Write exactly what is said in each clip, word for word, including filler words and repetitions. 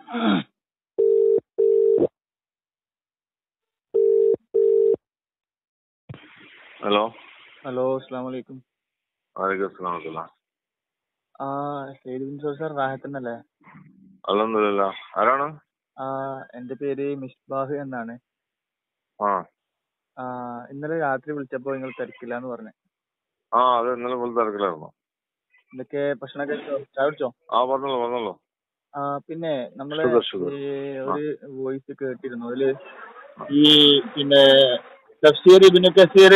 Hello hello, അസ്സലാമു അലൈക്കും. വലൈക്കും അസ്സലാം വറഹ്മത്തുള്ളാഹി. ആ സയ്യിദ് ബിൻ സോസർ റാഹത്തന്നല്ലേ? അൽഹംദുലില്ലാഹ്. ആരാണ്? ആ എൻ്റെ പേര് മിസ്ബാഹ് എന്നാണ്. ആ ആ ഇന്നലെ രാത്രി വിളിച്ചപ്പോൾ നിങ്ങൾ തിരക്കില്ലാന്ന് പറഞ്ഞു. ആ അത് ഇന്നലെ ഫുൾ തിരക്കിലായിരുന്നു. എന്തൊക്കെ ഭക്ഷണമൊക്കെ കഴിച്ചോ? ചായ കുടിച്ചോ? ആ പറഞ്ഞോളൂ പറഞ്ഞോളൂ. ആ പിന്നെ നമ്മളെ ഷുഗർ ഷുഗർ ഈ ആ ഒരു വോയിസ് കേട്ടിരുന്നു. അതില് ഈ പിന്നെ തഫ്സീർ ഇബ്നു കസീർ.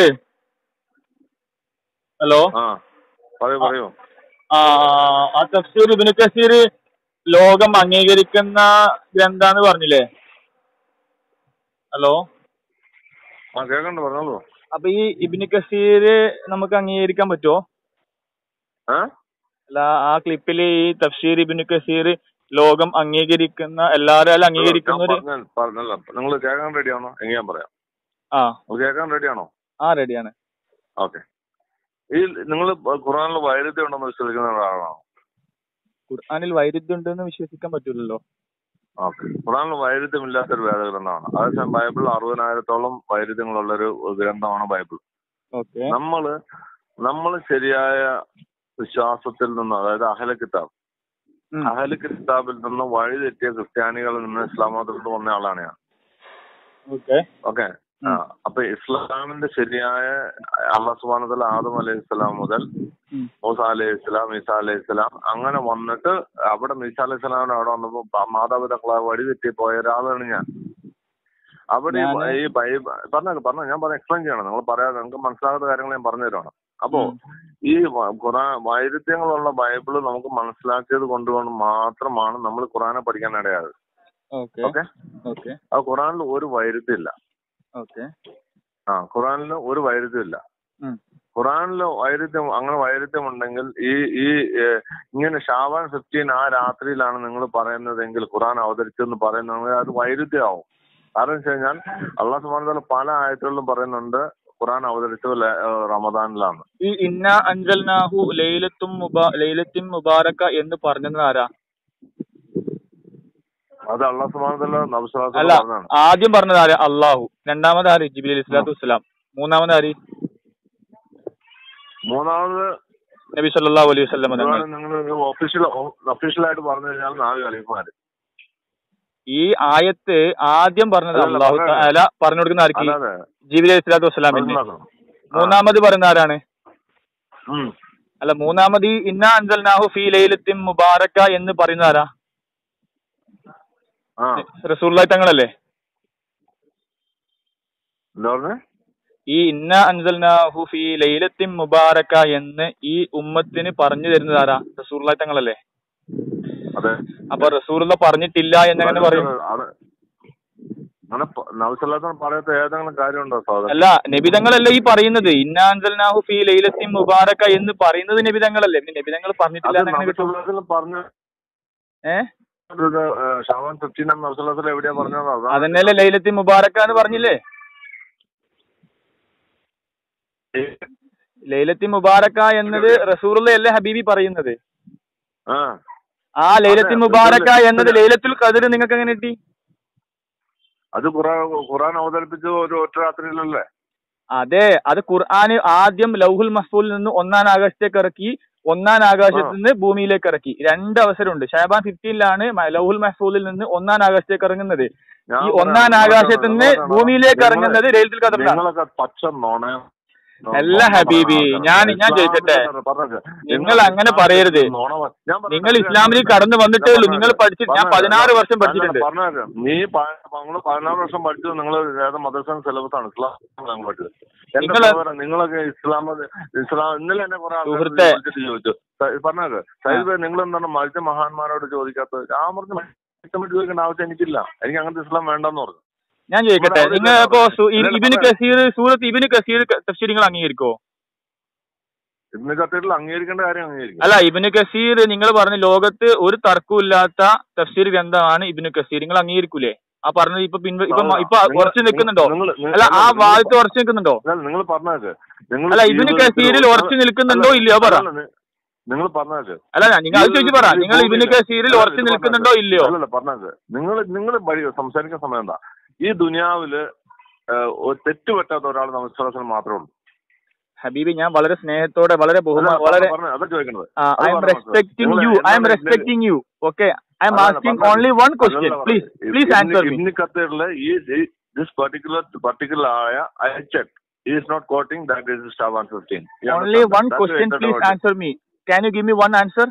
ഹലോ. ആ പറയൂ ആ പറയൂ. ആ ആ തഫ്സീർ ഇബ്നു കസീർ ലോകം അംഗീകരിക്കുന്ന ഗ്രന്ഥാന്ന് പറഞ്ഞില്ലേ? ഹലോ. ആ കേൾക്കണ്ട് പറഞ്ഞോളൂ. അപ്പൊ ഈ ഇബ്നു കസീർ നമുക്ക് അംഗീകരിക്കാൻ പറ്റുമോ? ഏ അല്ല, ആ ക്ലിപ്പില് ഈ തഫ്സീർ ഇബ്നു കസീർ ലോകം അംഗീകരിക്കുന്ന എല്ലാവരും അംഗീകരിക്കുന്ന ഒരു പറഞ്ഞ പറഞ്ഞല്ല നിങ്ങൾ കേൾക്കാൻ റെഡിയാണോ? എങ്കിൽ ഞാൻ പറയാം. ആ കേൾക്കാൻ റെഡിയാണോ? ആ റെഡിയാണ്. ഓക്കെ. ഈ നിങ്ങൾ ഖുർആനിൽ വൈരുദ്ധ്യം ഉണ്ടെന്ന് വിശ്വസിക്കുന്ന ഒരാളാണോ? ഖുർആനിൽ വൈരുദ്ധ്യം ഉണ്ടെന്ന് വിശ്വസിക്കാൻ പറ്റൂലല്ലോ. ഓക്കെ. ഖുർആനിൽ വൈരുദ്ധ്യമില്ലാത്തൊരു വേദഗ്രന്ഥമാണ്. അതേസമയം ബൈബിൾ അറുപതിനായിരത്തോളം വൈരുദ്ധ്യങ്ങളുള്ളൊരു ഗ്രന്ഥമാണ് ബൈബിൾ. ഓക്കെ. നമ്മള് നമ്മൾ ശരിയായ വിശ്വാസത്തിൽ നിന്ന്, അതായത് അഹ്ല കിതാബ് അഹ്ല കിതാബിൽ നിന്ന് വഴി തെറ്റിയ ക്രിസ്ത്യാനികളിൽ നിന്ന് ഇസ്ലാം മതത്തിൽ വന്ന ആളാണ് ഞാൻ. Okay okay. ആ അപ്പൊ ഇസ്ലാമിന്റെ ശരിയായ അല്ലാഹു സുബ്ഹാനഹു വ തആല ആദം അലൈഹി സ്വലാം മുതൽ മൂസ അലൈഹി സ്വലാം, ഈസാ അലൈഹി സ്വലാം അങ്ങനെ വന്നിട്ട് അവിടെ ഈസാ അലൈഹി സ്വലാമിന്റെ അവിടെ വന്നപ്പോ മാതാപിതാക്കളെ വഴി തെറ്റി പോയ ഒരാളാണ് ഞാൻ. അവിടെ ഈ ബൈബിൾ പറഞ്ഞ പറഞ്ഞ ഞാൻ പറഞ്ഞ എക്സ്പ്ലെയിൻ ചെയ്യണം. നിങ്ങൾ പറയാതെ നിങ്ങൾക്ക് മനസ്സിലാകാത്ത കാര്യങ്ങൾ ഞാൻ പറഞ്ഞു തരുവാണ്. അപ്പോ ഈ ഖുറാൻ വൈരുദ്ധ്യങ്ങളുള്ള ബൈബിള് നമുക്ക് മനസ്സിലാക്കിയത് കൊണ്ടുകൊണ്ട് മാത്രമാണ് നമ്മൾ ഖുറാനെ പഠിക്കാൻ ഇടയായത്. ഓക്കെ. ആ ഖുറാനിൽ ഒരു വൈരുദ്ധ്യം ഇല്ല. ആ ഖുറാനിൽ ഒരു വൈരുദ്ധ്യം ഇല്ല. ഖുറാനിൽ വൈരുദ്ധ്യം അങ്ങനെ വൈരുദ്ധ്യം ഉണ്ടെങ്കിൽ ഈ ഈ ഇങ്ങനെ ഷാവാൻ ഫിഫ്റ്റീൻ ആ രാത്രിയിലാണ് നിങ്ങൾ പറയുന്നതെങ്കിൽ ഖുറാൻ അവതരിച്ചെന്ന് പറയുന്നത് അത് വൈരുദ്ധ്യമാവും. കാരണം വെച്ച് കഴിഞ്ഞാൽ അല്ലാഹു സുബ്ഹാനഹു വ തആല പല ആയത്തുകളിലും പറയുന്നുണ്ട് ഖുറാൻ അവതരിച്ചത് റമദാനിലാണ്. ഈ ഇന്നാ അൻസൽനാഹു ലൈലത്തും മുബാ ലൈലത്തുൻ മുബാറക എന്ന് പറഞ്ഞത് ആരാ? അത് അല്ലാഹു സുബ്ഹാനഹു വ തആല നബി സല്ലല്ലാഹു അലൈഹി അല്ല, വസല്ലം പറഞ്ഞതാണ്. ആദ്യം പറഞ്ഞത് ആര്? അള്ളാഹു. രണ്ടാമത് ആര്? ജിബ്രീൽ അലൈഹിസ്സലാത്തു വസ്സലാം. മൂന്നാമത് ആര്? മൂന്നാമത് നബി സല്ലല്ലാഹു അലൈഹി വസല്ലം. നിങ്ങൾ ഒഫീഷ്യൽ ഒഫീഷ്യലായിട്ട് പറഞ്ഞു കഴിഞ്ഞാൽ നാല് ഖലീഫമാര്. ഈ ആയത്ത് ആദ്യം പറഞ്ഞത് അല്ലാഹു തആല പറഞ്ഞു കൊടുക്കുന്ന ആർക്ക്? ജിബ്രീൽ അലൈഹിസ്സലാത്തു വസ്സലാമിന്. മൂന്നാമത് പറയുന്ന ആരാണ്? അല്ല, മൂന്നാമത് ഈ ഇന്നാ അൻസൽനാഹു ഫീ ലൈലത്തിൻ മുബാറക എന്ന് പറയുന്ന ആരാ? റസൂലുള്ളാഹി തങ്ങളല്ലേ? ഈ ഇന്നാ അൻസൽനാഹു ഫീ ലൈലത്തിൻ മുബാറക എന്ന് ഈ ഉമ്മത്തിന് പറഞ്ഞു തരുന്നത് ആരാ? റസൂലുള്ളാഹി തങ്ങളല്ലേ? അപ്പൊ റസൂലുള്ള പറഞ്ഞിട്ടില്ല എന്നെങ്ങനെ പറയും? അല്ല, നബിതങ്ങളല്ലേ ഈ പറയുന്നത്? ഇന്നാ അൻസൽനാഹു ഫീ ലൈലത്തിൻ മുബാറക എന്ന് പറയുന്നത് നബിതങ്ങളല്ലേ? നബിതങ്ങൾ പറഞ്ഞിട്ടില്ല എന്നെങ്ങനെ കിട്ടും? ഏഹ് അതന്നെയല്ലേ ലൈലത്തിൻ മുബാറക എന്ന് പറഞ്ഞില്ലേ? ലൈലത്തിൻ മുബാറക എന്നത് റസൂലുള്ളാഹി ഹബീബി പറയുന്നത്. ആ ലൈലത്തുൽ മുബാറക എന്നത് ലൈലത്തുൽ ഖദ്ർ നിങ്ങൾക്ക് എങ്ങനെ കിട്ടി? അത് ഖുർആൻ അവതരിപ്പിച്ച ഒരു ഒറ്റ രാത്രിയിലല്ലേ? അതെ, അത് ഖുർആൻ ആദ്യം ലൗഹുൽ മഹ്ഫൂലിൽ നിന്ന് ഒന്നാം ആകാശത്തേക്ക് ഇറക്കി, ഒന്നാം ആകാശത്ത് നിന്ന് ഭൂമിയിലേക്ക് ഇറക്കി. രണ്ട് അവസരമുണ്ട്. ഷാബാൻ ഫിഫ്റ്റീനിലാണ് ലൗഹുൽ മഹ്ഫൂലിൽ നിന്ന് ഒന്നാം ആകാശത്തേക്ക് ഇറങ്ങുന്നത്. ഈ ഒന്നാം ആകാശത്ത് നിന്ന് ഭൂമിയിലേക്ക് ഇറങ്ങുന്നത് ലൈലത്തുൽ ഖദ്റിലാണ്. പച്ച നോണ അല്ല ഹബീബി, ഞാൻ ഞാൻ ചോദിക്കട്ടെ, നിങ്ങൾ അങ്ങനെ പറയരുത്. നിങ്ങൾ ഇസ്ലാമിൽ കടന്നു വന്നിട്ടേ ഉള്ളൂ. നിങ്ങൾ പഠിച്ചു, ഞാൻ പതിനാറ് വർഷം പഠിച്ചിട്ടുണ്ട്. നീ പതിനാറ് വർഷം പഠിച്ചത് നിങ്ങൾ മദ്രസ സിലബസ് ആണ് ഇസ്ലാം പഠിച്ചത്. നിങ്ങളൊക്കെ ഇസ്ലാം ഇസ്ലാം ഇന്നലെ എന്നെ കുറെ ആൾക്കാർ ചോദിച്ചു. പറഞ്ഞത് സൈബ് നിങ്ങൾ എന്താണ് മത്സ്യ മഹാന്മാരോട് ചോദിക്കാത്തത്? ഞാൻ പറഞ്ഞു ചോദിക്കേണ്ട ആവശ്യം എനിക്കില്ല, എനിക്ക് അങ്ങനത്തെ ഇസ്ലാം വേണ്ടെന്ന് പറഞ്ഞു. ഞാൻ ചോദിക്കട്ടെ, നിങ്ങൾ ഇപ്പോ ഇബ്നു കസീർ സൂറത്ത് ഇബ്നു കസീർ തഫ്സീർ നിങ്ങൾ അംഗീകരിക്കോ? ഇബ്നു കസീറിൽ അംഗീകരിക്കേണ്ട കാര്യം അംഗീകരിക്കും. അല്ല, ഇബ്നു കസീർ നിങ്ങൾ പറഞ്ഞു ലോകത്ത് ഒരു തർക്കവും ഇല്ലാത്ത തഫ്സീർ ഗ്രന്ഥമാണ് ഇബ്നു കസീർ. നിങ്ങൾ അംഗീകരിക്കൂലേ? ആ പറഞ്ഞത് ഇപ്പൊ പിൻ ഇപ്പൊ ഇപ്പൊ ഉറച്ചു നിൽക്കുന്നുണ്ടോ? അല്ല, ആ വാദത്ത് ഉറച്ചു നിൽക്കുന്നുണ്ടോ? നിങ്ങൾ പറഞ്ഞത് അല്ല, ഇബ്നു കസീറിൽ ഉറച്ചു നിൽക്കുന്നുണ്ടോ ഇല്ലയോ പറ. നിങ്ങൾ പറഞ്ഞത് അല്ല നിങ്ങൾ അത് ചോദിച്ചു പറ, നിങ്ങൾ ഇബ്നു കസീറിൽ ഉറച്ചു നിൽക്കുന്നുണ്ടോ ഇല്ലയോ? അല്ലല്ല പറഞ്ഞത് നിങ്ങൾ നിങ്ങൾ വഴി സംസാരിക്കുന്ന സമയം എന്താ, ഈ ദുനിയാവില് തെറ്റുപറ്റാത്ത ഒരാൾ നമസ്കാരം മാത്രമേ ഉള്ളൂ. ഹബീബി, ഞാൻ വളരെ സ്നേഹത്തോടെ വളരെ ബഹുമാനം വളരെ I am respecting you I am respecting you okay I am asking only one question please please answer me. Ibn കത്തീറിലെ ഈ this particular particular ayah I checked, he is not quoting that is Shaban fifteen. Only one That's question please answer me. Can you give me one answer?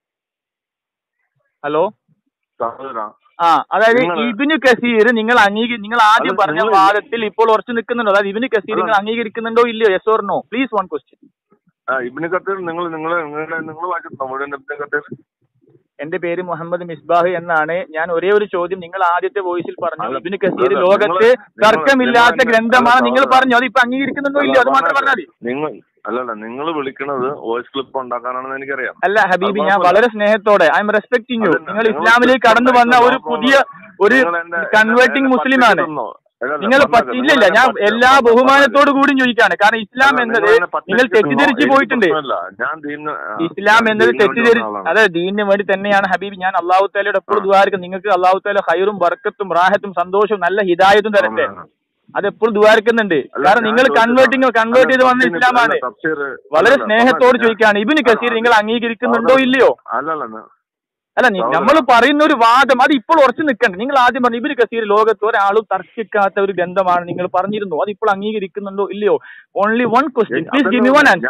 Hello സഹോദരാ, ആ അതായത് ഇബ്നു കസീർ നിങ്ങൾ അംഗീകരി നിങ്ങൾ ആദ്യം പറഞ്ഞ വാദത്തിൽ ഇപ്പോൾ ഉറച്ചു നിൽക്കുന്നുണ്ടോ? അതായത് ഇബ്നു കസീർ നിങ്ങൾ അംഗീകരിക്കുന്നുണ്ടോ ഇല്ലയോ? Yes or no please one question. Ibn Kathir നിങ്ങൾ നിങ്ങൾ നിങ്ങൾ വായിച്ചിട്ടുണ്ടോ മുഴുവൻ ഇബ്നു കത്തീർ? എന്റെ പേര് മുഹമ്മദ് മിസ്ബാഹ് എന്നാണ്. ഞാൻ ഒരേ ഒരു ചോദ്യം, നിങ്ങൾ ആദ്യത്തെ വോയിസിൽ പറഞ്ഞു ഇബ്നു കസീർ ലോകത്ത് തർക്കമില്ലാത്ത ഗ്രന്ഥമാണ് നിങ്ങൾ പറഞ്ഞു, അത് ഇപ്പൊ അംഗീകരിക്കുന്നുണ്ടോ ഇല്ലയോ? അത് മാത്രം പറഞ്ഞാൽ മതി. നിങ്ങൾ അല്ലല്ല നിങ്ങൾ വിളിക്കുന്നത് വോയിസ് ക്ലിപ്പ് ഉണ്ടാക്കാനാണെന്ന് എനിക്കറിയാം. അല്ല ഹബീബി, ഞാൻ വളരെ സ്നേഹത്തോടെ ഐ എം റെസ്പെക്ടിങ് യു. നിങ്ങൾ ഇസ്ലാമിലേക്ക് കടന്നു വന്ന ഒരു പുതിയ ഒരു കൺവേർട്ടിംഗ് മുസ്ലിമാണ്. നിങ്ങൾ പറ്റില്ല, ഞാൻ എല്ലാ ബഹുമാനത്തോടു കൂടി ചോദിക്കാണ്. കാരണം ഇസ്ലാം എന്നത് നിങ്ങൾ തെറ്റിദ്ധരിച്ചു പോയിട്ടുണ്ട്. ഇസ്ലാം എന്നത് തെറ്റിദ്ധരിച്ച് അതെ ദീനിന് വേണ്ടി തന്നെയാണ് ഹബീബ്. ഞാൻ അള്ളാഹു താലയുടെ എപ്പോഴും ദുആരിക്കും, നിങ്ങൾക്ക് അള്ളാഹു താല ഖൈറും ബർക്കത്തും റാഹത്തും സന്തോഷവും നല്ല ഹിദായത്തും തരട്ടെ. അതെപ്പോഴും ദുആരിക്കുന്നുണ്ട്. കാരണം നിങ്ങൾ കൺവേർട്ടിങ് കൺവേർട്ട് ചെയ്ത് വന്ന ഇസ്ലാമാണ്. വളരെ സ്നേഹത്തോട് ചോദിക്കാണ്, ഇബ്നു കസീർ നിങ്ങൾ അംഗീകരിക്കുന്നുണ്ടോ ഇല്ലയോ? അല്ല നമ്മൾ പറയുന്ന ഒരു വാദം അത് ഇപ്പോൾ ഉറച്ചു നിൽക്കണ്ട. നിങ്ങൾ ആദ്യം പറഞ്ഞു ഇബ്നു കസീർ ലോകത്ത് ഒരാളും തർക്കിക്കാത്ത ഒരു ഗ്രന്ഥമാണ് നിങ്ങൾ പറഞ്ഞിരുന്നു, അത് ഇപ്പോൾ അംഗീകരിക്കുന്നുണ്ടോ ഇല്ലയോ? Only one question please give me one answer.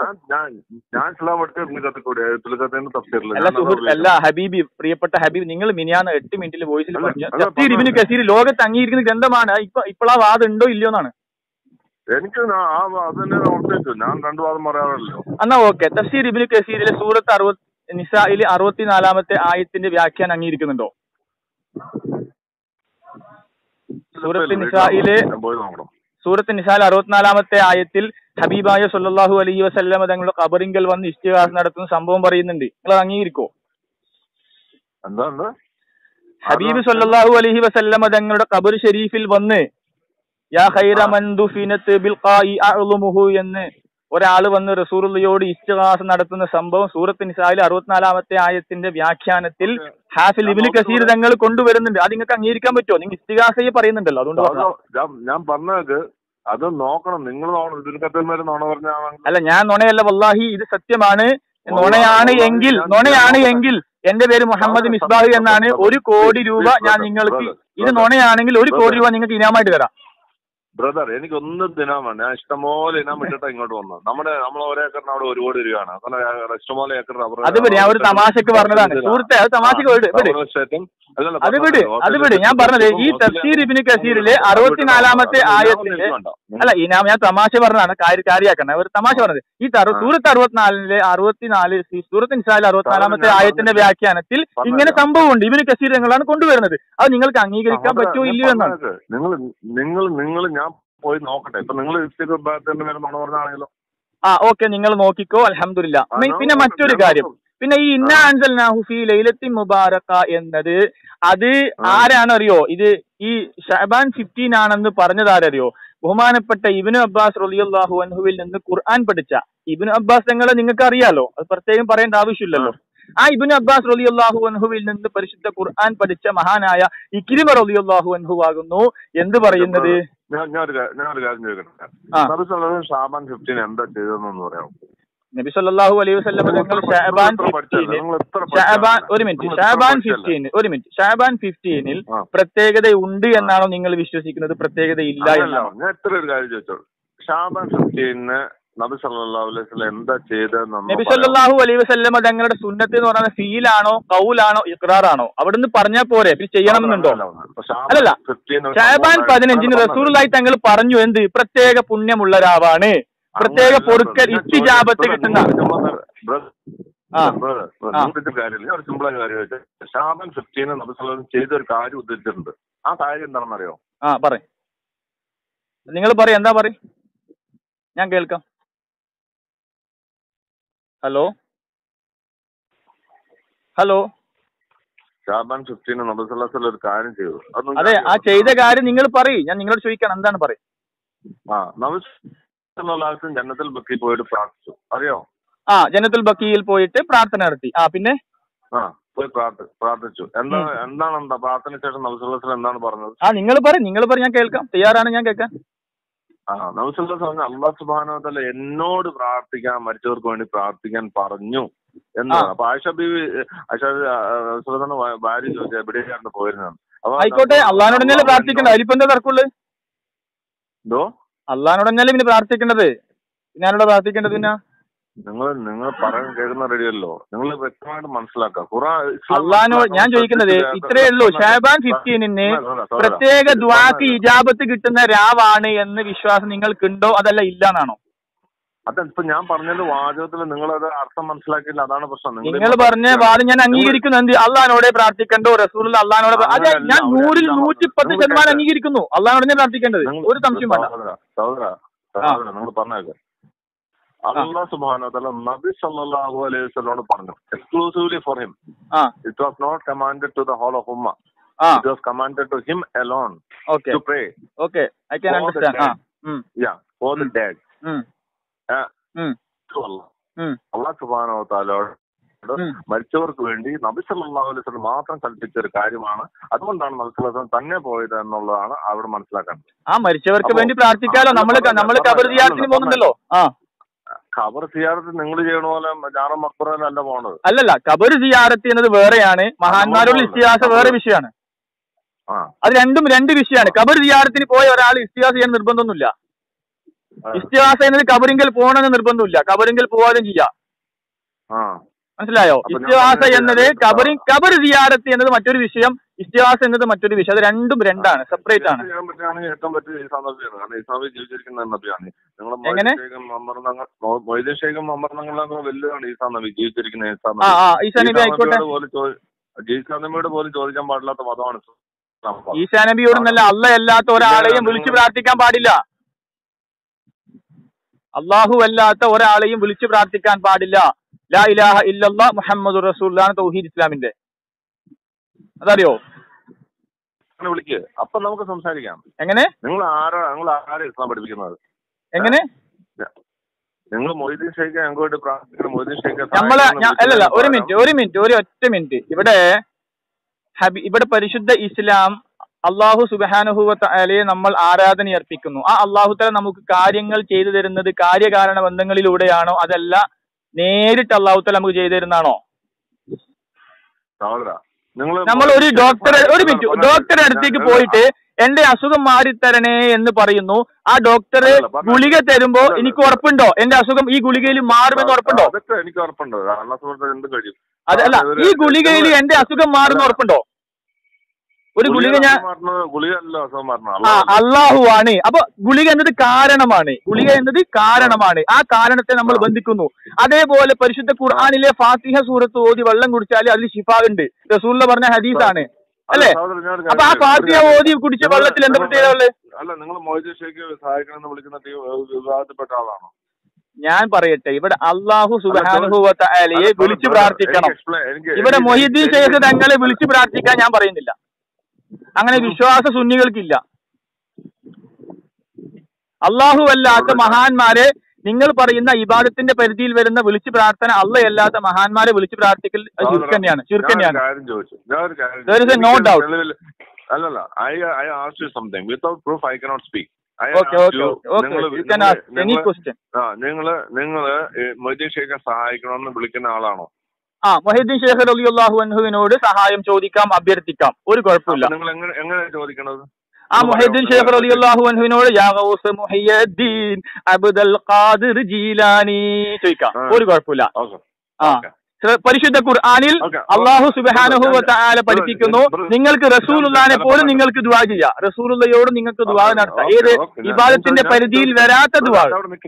അല്ല സുഹൃത്ത് അല്ല ഹബീബി, പ്രിയപ്പെട്ട ഹബീബ്, നിങ്ങൾ മിനിയാന്ന് എട്ട് മിനിറ്റിൽ വോയിസിൽ പറഞ്ഞു തഫ്സീർ ഇബ്നു കസീർ ലോകത്ത് അംഗീകരിക്കുന്ന ഗ്രന്ഥമാണ്, ഇപ്പൊ ഇപ്പോൾ ആ വാദം ഉണ്ടോ ഇല്ലയോ എന്നാണ്. എനിക്ക് ഞാൻ രണ്ടു വാദം പറയാറല്ലോ. എന്നാ ഓക്കെ, തഫ്സീർ ഇബ്നു കസീറിലെ സൂറത്ത് അറുപത്തി നിസായിലെ അറുപത്തിനാലാമത്തെ ആയത്തിന്റെ വ്യാഖ്യാനം അംഗീകരിക്കുന്നുണ്ടോ? സൂറത്ത് നിസായിലെ സൂറത്ത് നിസായിലെ അറുപത്തിനാലാമത്തെ ആയത്തിൽ ഹബീബായ സല്ലല്ലാഹു അലൈഹി വസല്ലമ തങ്ങളുടെ ഖബറിങ്കൽ വന്ന് ഇസ്തിഗാസ നടത്തുന്ന സംഭവം പറയുന്നുണ്ട്, നിങ്ങൾ അംഗീകരിക്കോ? ഹബീബ് സല്ലല്ലാഹു അലൈഹി വസല്ലമ തങ്ങളുടെ ഖബർ ഷരീഫിൽ വന്ന് യാ ഖൈറ മൻ ദുഫിനത് ബിൽഖായി അഅ്ലുമുഹു എന്ന് ഒരാള് വന്ന് റസൂലുള്ളയോട് ഇസ്തിഗാസ നടത്തുന്ന സംഭവം സൂറത്ത് നിസായിലെ അറുപത്തിനാലാമത്തെ ആയത്തിന്റെ വ്യാഖ്യാനത്തിൽ ഹാഫിൽ ഇബ്നു കസീർ തങ്ങൾ കൊണ്ടുവരുന്നുണ്ട്. അത് നിങ്ങൾക്ക് അംഗീകരിക്കാൻ പറ്റുമോ? നിങ്ങൾ ഇസ്തിഗാസയെ പറയുന്നുണ്ടല്ലോ, അതുകൊണ്ട് ഞാൻ പറഞ്ഞത് അത് നോക്കണം. നിങ്ങൾ അല്ല ഞാൻ നുണയല്ല, വല്ലാഹി ഇത് സത്യമാണ്. നുണയാണ് എങ്കിൽ നുണയാണ് എങ്കിൽ എന്റെ പേര് മുഹമ്മദ് മിസ്ബാഹ് എന്നാണ്. ഒരു കോടി രൂപ ഞാൻ നിങ്ങൾക്ക്, ഇത് നുണയാണെങ്കിൽ ഒരു കോടി രൂപ നിങ്ങൾക്ക് ഇനാമായിട്ട് തരാം. ബ്രദർ എനിക്ക് ഒന്നും ദിനാമാണ്, ഞാൻ ഇഷ്ടംപോലെ ഇനാം ഇട്ടിട്ടാ ഇങ്ങോട്ട് വന്നത്. നമ്മുടെ നമ്മൾ ഒരേക്കറിന് അവിടെ ഒരു കോടി രൂപയാണ്. ഇഷ്ടംപോലെ ഏക്കർ അത് വിട്, ഞാൻ ഒരു തമാശക്ക് പറഞ്ഞതാണ് സുഹൃത്തെ, അത് തമാശക്ക് വിട് വിട് അത് വിട് അത് വിട് ഞാൻ പറഞ്ഞത് ഈ തഫ്സീർ ഇബ്നു കസീറിലെ അറുപത്തിനാലാമത്തെ ആയത്തിന്റെ അല്ല ഇനാം ഞാൻ തമാശ പറഞ്ഞതാണ്, കാര്യാക്കണ്ട, ഒരു തമാശ പറഞ്ഞത്. ഈ സൂറത്ത് അറുപത്തിനാലിലെ അറുപത്തിനാല് സൂറത്ത് നിസായിലെ അറുപത്തിനാലാമത്തെ ആയത്തിന്റെ വ്യാഖ്യാനത്തിൽ ഇങ്ങനെ സംഭവമുണ്ട്, ഇബ്നു കസീർ നിങ്ങളാണ് കൊണ്ടുവരുന്നത്. അത് നിങ്ങൾക്ക് അംഗീകരിക്കാൻ പറ്റുമോ ഇല്ലയോ എന്നാണ്. നിങ്ങൾ നിങ്ങൾ നിങ്ങൾ ഞാൻ പോയി നോക്കട്ടെ. ഇപ്പൊ നിങ്ങൾ പറഞ്ഞാണെങ്കിലോ ആ ഓക്കെ, നിങ്ങൾ നോക്കിക്കോ, അൽഹംദുലില്ലാഹ്. പിന്നെ മറ്റൊരു കാര്യം, പിന്നെ ഈ ഇന്നാ അൻസൽനാഹു ഫീ ലൈലത്തിൻ മുബാറക എന്നത് അത് ആരാണറിയോ? ഇത് ഈ ശഅബാൻ ഫിഫ്റ്റീൻ ആണെന്ന് പറഞ്ഞത് ആരറിയോ? ബഹുമാനപ്പെട്ട ഇബ്നു അബ്ബാസ് റളിയല്ലാഹു അൻഹുവിൽ നിന്ന് ഖുർആൻ പഠിച്ച ഇബ്നു അബ്ബാസ് തങ്ങളെ നിങ്ങൾക്ക് അറിയാലോ, അത് പ്രത്യേകം പറയേണ്ട ആവശ്യമില്ലല്ലോ. ആ ഇബ്നു അബ്ബാസ് റളിയല്ലാഹു അൻഹുവിൽ നിന്ന് പരിശുദ്ധ ഖുർആൻ പഠിച്ച മഹാനായ ഇക്രിമ റളിയല്ലാഹു അൻഹു ആകുന്നു എന്ത് പറയുന്നത്? നബി സല്ലല്ലാഹു അലൈഹി വസല്ലം തങ്ങൾ ശഅബാൻ ഫിഫ്റ്റീനിൽ ശഅബാൻ ഒരു മിനിറ്റ് ശഅബാൻ ഫിഫ്റ്റീനിൽ ഒരു മിനിറ്റ് ശഅബാൻ ഫിഫ്റ്റീനിൽ പ്രത്യേകത ഉണ്ട് എന്നാണോ നിങ്ങൾ വിശ്വസിക്കുന്നത്? പ്രത്യേകത ഇല്ല എന്നാണോ? ഞാൻ എത്ര ഒരു കാര്യം ചോദിച്ചോളൂ. ശഅബാൻ ഫിഫ്റ്റീന് നബി സല്ലല്ലാഹു അലൈഹി വസല്ലം എന്താ ചെയ്തതെന്ന് നബി സല്ലല്ലാഹു അലൈഹി വസല്ലം തങ്ങളുടെ സുന്നത്ത് എന്ന് പറയുന്നത് ഫീലാണോ ഖൗലാണോ ഇഖ്റാറാണോ? അവിടുന്ന് പറഞ്ഞാൽ പോരെ, പിന്നെ ചെയ്യണമെന്നുണ്ടോ? അല്ലല്ല, ശഅബാൻ പതിനഞ്ചിന് റസൂലുള്ളാഹി തങ്ങൾ പറഞ്ഞു എന്ത്? പ്രത്യേക പുണ്യമുള്ള രാവാണ്, പ്രത്യേക പൊറുക്കൽ ഇസ്തിജാബത്ത് കിട്ടുന്ന. ശഅബാൻ ഫിഫ്റ്റീന് നബി സല്ലല്ലാഹു അലൈഹി വസല്ലം ചെയ്തൊരു കാര്യം ഉദ്ദേശിച്ചിട്ടുണ്ട്. ആ കാര്യം എന്താണെന്ന് അറിയോ? ആ പറ, നിങ്ങൾ പറ, എന്താ പറ, ഞാൻ കേൾക്കാം. ഹലോ ഹലോ ശഅബാൻ ഫിഫ്റ്റീന് നബി സല്ലല്ലാഹു അലൈഹി വസല്ലം ഒരു കാര്യം ചെയ്തു. അതെ, ആ ചെയ്ത കാര്യം നിങ്ങൾ പറയും, ഞാൻ നിങ്ങളോട് ചോദിക്കണം, എന്താണ് പറയും. ആ നബി സല്ലല്ലാഹു അലൈഹി വസല്ലം ജന്നത്തുൽ ബഖീ പോയിട്ട് പ്രാർത്ഥിച്ചു, അറിയോ? ആ ജന്നത്തുൽ ബഖീയിൽ പോയിട്ട് പ്രാർത്ഥന നടത്തി. ആ പിന്നെ ആ പോയി പ്രാർത്ഥി പ്രാർത്ഥിച്ചു എന്താ എന്താണ് എന്താ പ്രാർത്ഥന ശേഷം നബി സല്ലല്ലാഹു അലൈഹി വസല്ലം എന്താണ് പറഞ്ഞത്? ആ നിങ്ങൾ പറ നിങ്ങൾ പറ ഞാൻ കേൾക്കാം, തയ്യാറാണ് ഞാൻ കേൾക്കാൻ. ആ നബി സല്ലല്ലാഹു അലൈഹി വസല്ലം അല്ലാഹു സുബ്ഹാനഹു വ തആല എന്നോട് പ്രാർത്ഥിക്കാൻ, മരിച്ചവർക്ക് വേണ്ടി പ്രാർത്ഥിക്കാൻ പറഞ്ഞു എന്ന്. അപ്പൊ ആയിഷ ബീവി ആയിഷ ഭാര്യ ചോദിച്ചാൽ എവിടെയാണ് പോയിരുന്നത്? ആയിക്കോട്ടെ, അള്ളഹാനോട് തന്നെയല്ലേ പ്രാർത്ഥിക്കേണ്ടത്, അതിലിപ്പോ എന്താ തർക്കമുള്ളത്? എന്തോ അള്ളഹാനോട് തന്നെയല്ലേ പിന്നെ പ്രാർത്ഥിക്കേണ്ടത്, ഞാനോട് പ്രാർത്ഥിക്കേണ്ടത്? പിന്നെ നിങ്ങൾ നിങ്ങൾ പറയാൻ കേൾക്കുന്ന റെഡിയല്ലോ, നിങ്ങൾ വ്യക്തമായിട്ട് മനസ്സിലാക്കുക. അള്ളഹാനോട് ഞാൻ ചോദിക്കുന്നത് ഇത്രയേ ഉള്ളൂ, ഷാബാൻ ഫിഫ്റ്റീനിന് പ്രത്യേക ദുആക്ക് ഇജാബത്ത് കിട്ടുന്ന രാവാണ് എന്ന് വിശ്വാസം നിങ്ങൾക്കുണ്ടോ, അതല്ല ഇല്ലാന്നാണോ? അതിപ്പോ ഞാൻ പറഞ്ഞത് വാചകത്തിൽ നിങ്ങളത് അർത്ഥം മനസ്സിലാക്കിയില്ല, അതാണ് പ്രശ്നം. നിങ്ങൾ പറഞ്ഞ വാദം ഞാൻ അംഗീകരിക്കുന്നു. എന്ത് അള്ളഹാനോടെ പ്രാർത്ഥിക്കണ്ടോ, റസൂൽ അള്ളഹാനോട് അതെ ഞാൻ നൂറിൽ നൂറ്റി പത്ത് ശതമാനം അംഗീകരിക്കുന്നു. അള്ളഹാനോട് തന്നെ പ്രാർത്ഥിക്കേണ്ടത്, ഒരു സംശയം വേണ്ട. സഹോദര സഹോദര നിങ്ങൾ പറഞ്ഞേക്ക്, അല്ലാഹു സുബ്ഹാനഹു വ തആല നബി സല്ലല്ലാഹു അലൈഹി വസല്ലമയോട് പറഞ്ഞു exclusively for him. It was not commanded to the whole of ഉമ്മ. It was commanded to him alone to pray. Okay, I can understand. Yeah for the dead. അല്ലാഹു സുബ്ഹാനഹു വ തആലയോട് മരിച്ചവർക്ക് വേണ്ടി നബി സല്ലല്ലാഹു അലൈഹി വസല്ലം മാത്രം കൽപ്പിച്ച ഒരു കാര്യമാണ്. അതുകൊണ്ടാണ് നബി സല്ലല്ലാഹു അലൈഹി വസല്ലം തന്നെ പോയത് എന്നുള്ളതാണ് അവിടെ മനസ്സിലാക്കേണ്ടത്. ആ മരിച്ചവർക്ക് വേണ്ടി പ്രാർത്ഥിക്കാലോ, നമ്മള് നമ്മള് ഖബർ സിയാറത്തിന് പോകുന്നുണ്ടല്ലോ. ആ ഖബർ സിയാറത്ത് നിങ്ങൾ ചെയ്യണ പോലെ ജാറം മഖ്ബറയിലല്ല പോണത്. അല്ലല്ല, ഖബർ സിയാറത്ത് എന്നത് വേറെയാണ്, മഹാന്മാരുടെ ഇസ്തിഹാസ വേറെ വിഷയമാണ്. അത് രണ്ടും രണ്ട് വിഷയമാണ്. ഖബർ സിയാറത്തിന് പോയ ഒരാൾ ഇസ്തിഹാസ ചെയ്യാൻ നിർബന്ധമൊന്നുമില്ല. ഇസ്തിഹാസ എന്നത് ഖബറിങ്കൽ പോകണമെന്ന് നിർബന്ധമില്ല, ഖബറിങ്കൽ പോവാനും ചെയ്യാം. മനസ്സിലായോ? ഇസ്തിഹാസ എന്നത് ഖബറി ഖബർ സിയാറത്ത് എന്നത് മറ്റൊരു വിഷയം, ഇസ്തിഹാസ എന്നത് മറ്റൊരു വിഷയം. അത് രണ്ടും രണ്ടാണ്, സെപ്പറേറ്റ് ആണ്. എങ്ങനെ ഈസാ നബി ആയിക്കോട്ടെ, പോലും ചോദിക്കാൻ പാടില്ലാത്ത മതമാണ് ഈസാ നബിയോടൊന്നല്ല, അല്ല അല്ലാത്ത ഒരാളെയും വിളിച്ചു പ്രാർത്ഥിക്കാൻ പാടില്ല. അള്ളാഹു അല്ലാത്ത ഒരാളെയും വിളിച്ചു പ്രാർത്ഥിക്കാൻ പാടില്ല. ലാ ഇലാഹ ഇല്ലല്ലാഹ് മുഹമ്മദുർ റസൂലുള്ളാഹ് തൗഹീദ് ഇസ്ലാമിന്റെ, അതറിയോ? വിളിക്ക്, അപ്പൊ നമുക്ക് സംസാരിക്കാം. എങ്ങനെ നിങ്ങൾ ആരാ നിങ്ങൾ ആരാ ഇസ്ലാം പഠിപ്പിക്കുന്നത്? എങ്ങനെ നിങ്ങൾ മൊയ്തീൻ ഷെയ്ഖ് ഞങ്ങൾക്ക് പ്രാർത്ഥിക്കണം, മൊയ്തീൻ ഷെയ്ഖ് നമ്മളെ അല്ലല്ല ഒരു മിനിറ്റ് ഒരു മിനിറ്റ് ഒരു ഒറ്റ മിനിറ്റ്. ഇവിടെ ഹബി ഇവിടെ പരിശുദ്ധ ഇസ്ലാം അള്ളാഹു സുബ്ഹാനഹു വ തആലയെ നമ്മൾ ആരാധന അർപ്പിക്കുന്നു. ആ അള്ളാഹു തആല നമുക്ക് കാര്യങ്ങൾ ചെയ്തു തരുന്നത് കാര്യകാരണ ബന്ധങ്ങളിലൂടെയാണോ, അതല്ല നേരിട്ട് അള്ളാഹു തആല നമുക്ക് ചെയ്തു തരുന്നതാണോ? നമ്മൾ ഒരു ഡോക്ടറെ ഒരു മിനിറ്റ് ഡോക്ടറെ അടുത്തേക്ക് പോയിട്ട് എന്റെ അസുഖം മാറിത്തരണേ എന്ന് പറയുന്നു. ആ ഡോക്ടർ ഗുളിക തരുമ്പോ എനിക്ക് ഉറപ്പുണ്ടോ എന്റെ അസുഖം ഈ ഗുളികയിൽ മാറുമെന്ന് ഉറപ്പുണ്ടോ? എനിക്ക് ഉറപ്പുണ്ടോ? അതല്ല, ഈ ഗുളികയിൽ എന്റെ അസുഖം മാറുന്ന ഉറപ്പുണ്ടോ? ഒരു ഗുളിക ഞാൻ അള്ളാഹു ആണ്. അപ്പൊ ഗുളിക എന്നത് കാരണമാണ്, ഗുളിക എന്നത് കാരണമാണ്. ആ കാരണത്തെ നമ്മൾ ബന്ധിക്കുന്നു. അതേപോലെ പരിശുദ്ധ ഖുർആനിലെ ഫാത്തിഹ സൂറത്ത് ഓതി വെള്ളം കുടിച്ചാൽ അതിൽ ശിഫാ ഉണ്ട്, റസൂലുള്ള പറഞ്ഞ ഹദീസാണ് അല്ലേ? അപ്പൊ ആ ഫാത്തിഹ ഓതി കുടിച്ച വെള്ളത്തിൽ എന്താ പ്രത്യേകത ഉള്ളത്? ഞാൻ പറയട്ടെ, ഇവിടെ അള്ളാഹു സുബ്ഹാനഹു വ തആലയെ വിളിച്ചു പ്രാർത്ഥിക്കണം. ഇവിടെ മൊഹീദ്ദീൻ ശൈഖ് തങ്ങളെ വിളിച്ചു പ്രാർത്ഥിക്കാൻ ഞാൻ പറയുന്നില്ല, അങ്ങനെ വിശ്വാസ സുന്നികൾക്കില്ല. അള്ളാഹു അല്ലാത്ത മഹാന്മാരെ നിങ്ങൾ പറയുന്ന ഇബാദത്തിന്റെ പരിധിയിൽ വരുന്ന വിളിച്ചു പ്രാർത്ഥന അള്ളയല്ലാത്ത മഹാന്മാരെ വിളിച്ചു പ്രാർത്ഥിക്കൽ ശിർക്ക് തന്നെയാണ്, ശിർക്ക് തന്നെയാണ്. There is no doubt. അല്ലല്ല, I I asked you something without proof I cannot speak. Okay, okay, okay. You can ask any question. ആ നിങ്ങള് നിങ്ങള് മൊയ്തീൻ ഷെയ്ഖിനെ സഹായിക്കണമെന്ന് വിളിക്കുന്ന ആളാണോ? ആ മൊഹീദ്ദീൻ ശൈഖ് റളിയല്ലാഹു അൻഹുവിനോട് സഹായം ചോദിക്കാം, അഭ്യർത്ഥിക്കാം, ഒരു കുഴപ്പമില്ല. നിങ്ങൾ എങ്ങനെ എങ്ങനെ ചോദിക്കണത്? ആ മൊഹീദ്ദീൻ ശൈഖ് റളിയല്ലാഹു അൻഹുവിനോട് യാ Ghaus Mohiuddin Abdul Qadir Jilani ചോദിക്കാം, ഒരു കുഴപ്പമില്ല. ആ പരിശുദ്ധ ഖുർആനിൽ അല്ലാഹു സുബ്ഹാനഹു വ തആല പഠിപ്പിക്കുന്നു, നിങ്ങൾക്ക് റസൂലുള്ളാഹിനെ പോലും നിങ്ങൾക്ക് ദുആ ചെയ്യാം, റസൂലുള്ളയോട് നിങ്ങൾക്ക് ദുആ നടത്താം. ഏത് ഇബാദത്തിന്റെ പരിധിയിൽ വരാത്ത ദുആ.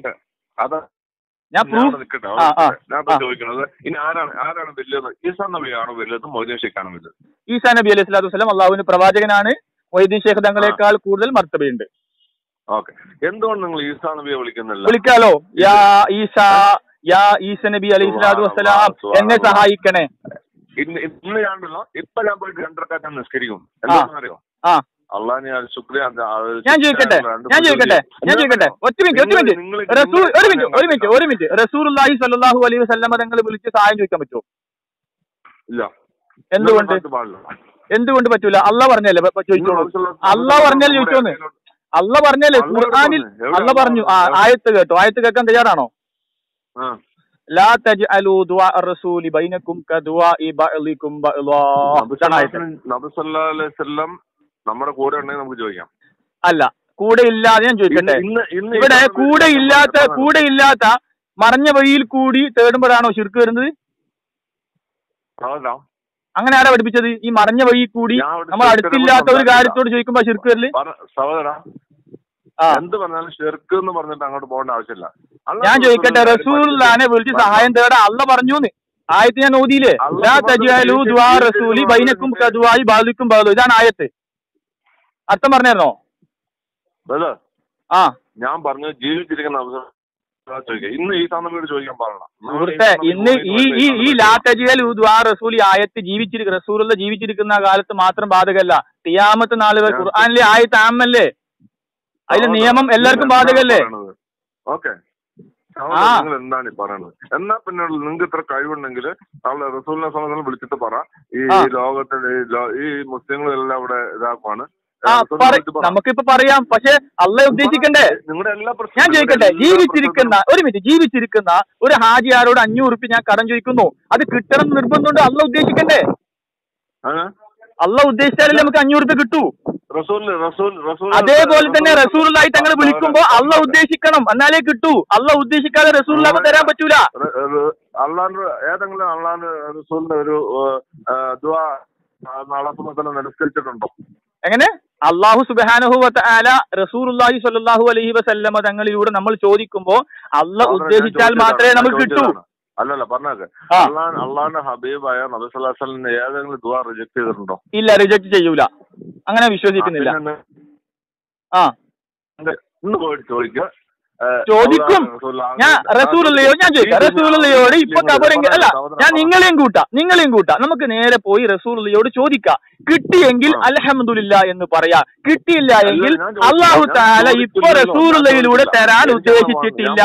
ഞാൻ ചോദിക്കുന്നത് ഇനി ആരാണ് ആരാണ് വലിയത്? ഈസാ നബിയാണോ വലുത്, മൊയ്തീൻ ഷെയ്ഖാണോ വലുത്? ഈസാ നബി അലൈഹി സ്വലാത്തു വസ്സലാം അള്ളാഹുവിന്റെ പ്രവാചകനാണ്. മൊയ്തീൻ ഷെയ്ഖ് തങ്ങളെക്കാൾ കൂടുതൽ മർത്തബയുണ്ട്. ഓക്കെ, എന്തുകൊണ്ട് നിങ്ങൾ ഈസാ നബിയെ വിളിക്കുന്നില്ല? വിളിക്കാലോ, യാ ഈസാ യാ ഈസ നബി അലൈഹി സ്വലാത്തു വസ്സലാം എന്നെ സഹായിക്കണേ. ഇന്ന് ഞാനുണ്ടല്ലോ, ഇപ്പൊ ഞാൻ പോയിട്ട് രണ്ടരക്കാറ്റ് നിസ്കരിക്കും, എന്താണെന്ന് അറിയോ? ആ അള്ളാഹ് ശുക്രിയ. ഞാൻ ചോദിക്കട്ടെ ഞാൻ ചോദിക്കട്ടെ ഞാൻ ചോദിക്കട്ടെ ഒറ്റ മിനിറ്റ് ഒറ്റ മിനിറ്റ് റസൂൽ ഒരു മിനിറ്റ് ഒരു മിനിറ്റ് ഒരു മിനിറ്റ് റസൂലുള്ളാഹി സ്വല്ലല്ലാഹു അലൈഹി വസല്ലമ തങ്ങൾ വിളിച്ച് സഹായം ചോദിക്കാൻ പറ്റുമോ? ഇല്ല. എന്തുകൊണ്ട് എന്തുകൊണ്ട് പറ്റൂല? അള്ളാഹ് പറഞ്ഞല്ലേ ചോദിച്ചോളൂ. അള്ളാഹ് പറഞ്ഞാൽ ചോദിച്ചോന്ന്. അള്ളാഹ് പറഞ്ഞല്ലേ ഖുർആനിൽ അള്ളാഹ് പറഞ്ഞു. ആ ആയത്ത് കേട്ടോ, ആയത്ത് കേൾക്കാൻ തയ്യാറാണോ? ലാ തജ്അലൂ ദുആ റസൂലി ബൈനകും കദുആഇ ബഅലികും ബഅലാ. നബി സല്ലല്ലാഹു അലൈഹി വസല്ലം നമ്മുടെ കൂടെ ഉണ്ടെങ്കിൽ നമുക്ക് ചോദിക്കാം. അല്ല, കൂടെ ഇല്ലാതെ ഞാൻ ചോദിക്കട്ടെ, ഇവിടെ കൂടെ ഇല്ലാത്ത കൂടെ ഇല്ലാത്ത മറഞ്ഞ വഴിയിൽ കൂടി തേടുമ്പോഴാണോ ശിർക്ക് വരുന്നത്? അങ്ങനെ ആരാ പഠിപ്പിച്ചത്? ഈ മറഞ്ഞ വഴി കൂടി നമ്മൾ അടുത്തില്ലാത്ത ഒരു കാര്യത്തോട് ചോദിക്കുമ്പോ ശിർക്ക് വരല്? സഹോദരാ, എന്ത് പറഞ്ഞാലും ശിർക്ക് എന്ന് പറഞ്ഞിട്ട് അങ്ങോട്ട് പോകേണ്ട ആവശ്യമില്ല. ഞാൻ ചോദിക്കട്ടെ, റസൂലുള്ളാഹിനെ വിളിച്ച് സഹായം തേടാ അള്ളാഹ് പറഞ്ഞൂന്ന് ആയത്ത് ഞാൻ ഓതിയില്ലേ? ലാ തജ്അലൂ ദുആ റസൂലി ബൈനകും കദുആഇ ബഅലികും ബഅലാ. ഇതാണ് ആയത്ത്. അർത്ഥം പറഞ്ഞായിരുന്നോ? ആ ഞാൻ പറഞ്ഞു ജീവിച്ചിരിക്കുന്ന അവസരം ഇന്ന് ഈ സമയം ചോദിക്കാൻ പാടില്ല. സുഹൃത്തെ, ഇന്ന് ഈ ഈ ഈ ലാ തജ്അലൂ ദുആ റസൂലി ആയത്ത് ജീവിച്ചിരിക്കുന്ന റസൂലുള്ള ജീവിച്ചിരിക്കുന്ന കാലത്ത് മാത്രം ബാധകല്ല. ഖിയാമത്ത് നാൾ വരെ ഖുർആനിലെ ആയത്ത് ആമല്ലേ? അതിലെ നിയമം എല്ലാവർക്കും ബാധകല്ലേ? ഓക്കെ, നിങ്ങൾ എന്താണ് ഈ പറയുന്നത്? എന്നാ പിന്നെ നിങ്ങൾക്ക് ഇത്ര കഴിവുണ്ടെങ്കിൽ അവളെ റസൂലിനെ സംബന്ധിച്ച് വിളിച്ചിട്ട് പറ, ഈ ലോകത്തിലെ ഈ മുസ്ലിങ്ങളെല്ലാം ഇവിടെ ഇതാക്കുവാണ്. നമുക്കിപ്പോ പറയാം, പക്ഷെ അള്ളാഹ് ഉദ്ദേശിക്കണ്ടേ? ഞാൻ ചോദിക്കട്ടെ, ജീവിച്ചിരിക്കുന്ന ഒരു മിനിറ്റ് ജീവിച്ചിരിക്കുന്ന ഒരു ഹാജിയാരോട് അഞ്ഞൂറ് റുപ്യ ഞാൻ കടം ചോദിക്കുന്നു, അത് കിട്ടണം നിർബന്ധമുണ്ട്. അള്ളാഹ് ഉദ്ദേശിക്കണ്ടേ? അള്ളാഹ് ഉദ്ദേശിച്ചാലല്ലേ നമുക്ക് അഞ്ഞൂറ് റുപ്യ കിട്ടൂ. അതേപോലെ തന്നെ റസൂലുള്ളാഹി തങ്ങൾ വിളിക്കുമ്പോ അള്ളാഹ് ഉദ്ദേശിക്കണം, എന്നാലേ കിട്ടൂ. അള്ളാഹ് ഉദ്ദേശിക്കാതെ റസൂലുള്ളാഹിക്ക് തരാൻ പറ്റൂല. അള്ളാഹ് ഏതെങ്കിലും അള്ളാഹ് റസൂലിന്റെ ഒരു ദുആ നിരസ്കരിച്ചിട്ടുണ്ടോ? എങ്ങനെ? അള്ളാഹു സുബ്ഹാനഹു വ തആല റസൂലുള്ളാഹി സ്വല്ലല്ലാഹു അലൈഹി വസല്ലമ തങ്ങളിലൂടെ നമ്മൾ ചോദിക്കുമ്പോ അള്ളാഹ് ഉദ്ദേശിച്ചാൽ മാത്രമേ നമുക്ക് കിട്ടൂ. അല്ലല്ല പറഞ്ഞേക്ക്, അള്ളാഹുന്റെ ഹബീബായ നബി സല്ലല്ലാഹു അലൈഹി വസല്ലം ഏതെങ്കിലും ദുആ റിജക്ട് ചെയ്തിട്ടുണ്ടോ? ഇല്ല, റിജക്ട് ചെയ്യൂല. അങ്ങനെ വിശ്വസിക്കുന്നില്ല. ആ ഇന്ന് പോയിട്ട് ചോദിക്കുക. ചോദിക്കും ഞാൻ റസൂലുള്ളാഹിയോട്. ഞാൻ ചോദിക്കാം റസൂലുള്ളാഹിയോട് ഇപ്പൊ കബറെങ്കിൽ അല്ല, ഞാൻ നിങ്ങളെയും കൂട്ടാ നിങ്ങളെയും കൂട്ടാ നമുക്ക് നേരെ പോയി റസൂലുള്ളാഹിയോട് ചോദിക്കാം. കിട്ടിയെങ്കിൽ അൽഹംദുലില്ലാഹ് എന്ന് പറയാ, കിട്ടിയില്ല എങ്കിൽ അല്ലാഹു തആല ഇപ്പൊ റസൂലുള്ളാഹിയിലൂടെ തരാൻ ഉദ്ദേശിച്ചിട്ടില്ല.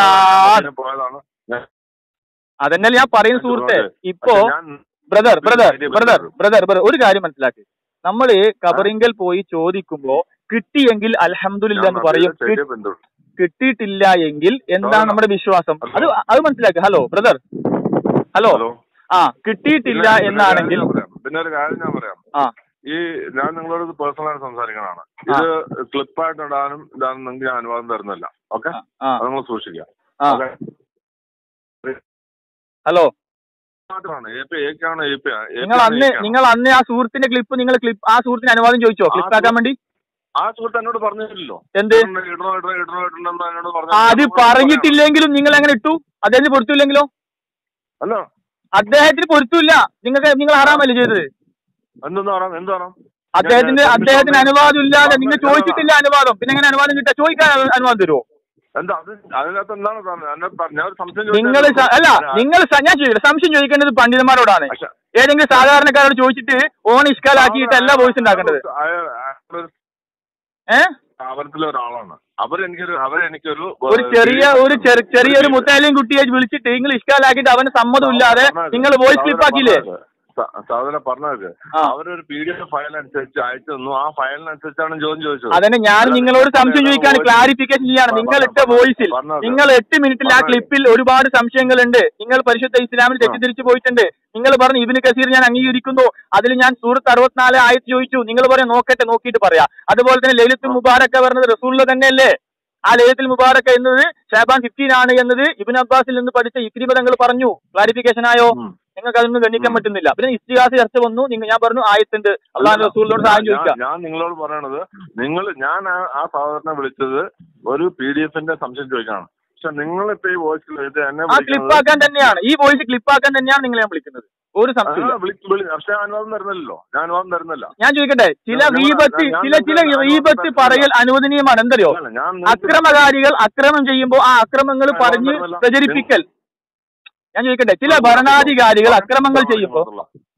അതന്നല്ലേ ഞാൻ പറയുന്ന സുഹൃത്തെ. ഇപ്പോ brother brother brother brother brother ഒരു കാര്യം മനസ്സിലാക്കി, നമ്മള് കബറിങ്കൽ പോയി ചോദിക്കുമ്പോ കിട്ടിയെങ്കിൽ അൽഹംദുലില്ലാഹ് എന്ന് പറയും, കിട്ടിയിട്ടില്ല എങ്കിൽ എന്താണ് നമ്മുടെ വിശ്വാസം? അത് അത് മനസ്സിലാക്കുക. Hello brother, hello. ആ കിട്ടിയിട്ടില്ല എന്നാണെങ്കിൽ പിന്നെ ഒരു കാര്യം ഞാൻ പറയാം. ആ ഈ ഞാൻ നിങ്ങളോട് പേഴ്സണലായിട്ട് സംസാരിക്കണതാണ്. ഇത് ക്ലിപ്പായിട്ട് ഇടാനും ഇടാനും നിങ്ങൾക്ക് ഞാൻ അനുവാദം തരുന്നില്ല. ഓക്കെ, നിങ്ങൾ സൂക്ഷിക്കുക. ഹലോ, നിങ്ങൾ അന്ന് നിങ്ങൾ അന്ന് ആ സുഹൃത്തിന്റെ ക്ലിപ്പ് നിങ്ങൾ ക്ലിപ്പ് ആ സുഹൃത്തിന് അനുവാദം ചോദിച്ചോ ക്ലിപ്പാക്കാൻ വേണ്ടി? ആ സുഹൃത്ത് എന്നോട് പറഞ്ഞില്ലല്ലോ എന്ത്. അത് പറഞ്ഞിട്ടില്ലെങ്കിലും നിങ്ങൾ എങ്ങനെ ഇട്ടു? അദ്ദേഹത്തിന് പൊരുത്തില്ലെങ്കിലോ? അല്ലോ, അദ്ദേഹത്തിന് പൊരുത്തില്ല. നിങ്ങൾക്ക് നിങ്ങൾ ഹറാമല്ലേ ചെയ്തത്? അദ്ദേഹത്തിന് അദ്ദേഹത്തിന് അനുവാദം ഇല്ലാതെ നിങ്ങൾ ചോദിച്ചിട്ടില്ല അനുവാദം. പിന്നെ എങ്ങനെ അനുവാദം കിട്ടാ? ചോദിക്കാൻ അനുവാദം തരുമോ? നിങ്ങൾ അല്ല നിങ്ങൾ ഞാൻ ചോദിക്കട്ടെ, സംശയം ചോദിക്കേണ്ടത് പണ്ഡിതന്മാരോടാണ്. ഏതെങ്കിലും സാധാരണക്കാരോട് ചോദിച്ചിട്ട് ഓൺ ഇഷ്കാലാക്കിയിട്ട് അല്ല വോയിസ് ഉണ്ടാക്കേണ്ടത്. ഏഹ് ഒരാളാണ് അവരെനിക്കൊരു അവരെനിക്കൊരു ഒരു ചെറിയ ഒരു ചെറിയൊരു മുത്താലിയും കുട്ടിയെ വിളിച്ചിട്ട് നിങ്ങൾ ഇഷ്കാലാക്കിയിട്ട് അവന് സമ്മതം ഇല്ലാതെ നിങ്ങൾ വോയിസ് ക്ലിപ്പ് ആക്കിയില്ലേ? സാധനം പറഞ്ഞത് അവരൊരു പി ഡി എഫ് ഫയൽ അനുസരിച്ച് അയച്ചു തന്നു. ആ ഫയലിനനുസരിച്ചാണ് ചോദ്യം ചോദിച്ചത്. അതന്നെ ഞാൻ നിങ്ങളോട് സംശയം ചോദിക്കാണ്, ക്ലാരിഫിക്കേഷൻ ചെയ്യാണ്. നിങ്ങൾ ഇട്ട വോയിസിൽ നിങ്ങൾ എട്ട് മിനിറ്റിൽ ആ ക്ലിപ്പിൽ ഒരുപാട് സംശയങ്ങളുണ്ട്. നിങ്ങൾ പരിശുദ്ധ ഇസ്ലാമിൽ തെറ്റിദ്ധരിച്ചു പോയിട്ടുണ്ട്. നിങ്ങൾ പറഞ്ഞു ഇബ്നു കസീർ ഞാൻ അംഗീകരിക്കുന്നു, അതിൽ ഞാൻ സൂറത്ത് അറുപത്തിനാല് ആയത്ത് ചോദിച്ചു. നിങ്ങൾ പറയാം നോക്കട്ടെ നോക്കിയിട്ട് പറയാം. അതുപോലെ തന്നെ ലൈലത്തുൽ മുബാറക്ക പറഞ്ഞത് റസൂലുള്ള തന്നെയല്ലേ? ആ ലൈലത്തുൽ മുബാറക്ക എന്നത് ഷാബാൻ ഫിഫ്റ്റീൻ ആണ് എന്നത് ഇബ്നു അബ്ബാസിൽ നിന്ന് പഠിച്ച ഇക്രിമ തങ്ങൾ പറഞ്ഞു. ക്ലാരിഫിക്കേഷൻ ആയോ? നിങ്ങൾക്ക് അതൊന്നും ഗണ്ണിക്കാൻ പറ്റുന്നില്ല. പിന്നെ ഇസ്തിഹാസ ചർച്ച വന്നു. നിങ്ങൾ ഞാൻ പറഞ്ഞു ആയത്തുണ്ട്, അള്ളാഹു റസൂലിനോട് സഹായം ചോദിക്കാം. ഞാൻ നിങ്ങളോട് പറയണത്, നിങ്ങൾ ഞാൻ ആ സഹോദരനെ വിളിച്ചത് ഒരു പി ഡി എഫിന്റെ സംശയം ചോദിക്കാനാണ്. പക്ഷെ നിങ്ങളിപ്പോ ഈ വോയിസ് ആ ക്ലിപ്പാക്കാൻ തന്നെയാണ്, ഈ വോയിസ് ക്ലിപ്പാക്കാൻ തന്നെയാണ് നിങ്ങൾ ഞാൻ വിളിക്കുന്നത്. ഒരു സംശയം പക്ഷെ അനുവാദം തരുന്നില്ലല്ലോ. ഞാൻ അനുവാദം തരുന്നില്ല. ഞാൻ ചോദിക്കട്ടെ, ചില റീബത്ത് ചില ചില റീബത്ത് പറയൽ അനുവദനീയമാണ്. എന്തറിയോ? അക്രമകാരികൾ അക്രമം ചെയ്യുമ്പോൾ ആ അക്രമങ്ങൾ പറഞ്ഞ് പ്രചരിപ്പിക്കൽ. ഞാൻ ചോദിക്കട്ടെ, ചില ഭരണാധികാരികൾ അക്രമങ്ങൾ ചെയ്യുമ്പോൾ